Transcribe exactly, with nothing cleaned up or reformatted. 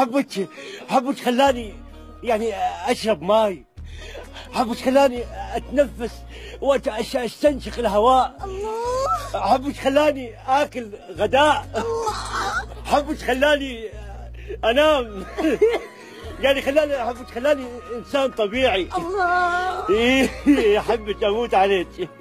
حبك حبك خلاني يعني اشرب ماي، حبك خلاني اتنفس واستنشق الهواء. الله. حبك خلاني اكل غداء. الله. حبك خلاني انام. يعني خلاني حبك خلاني انسان طبيعي. الله. إيه، حبك اموت عليك.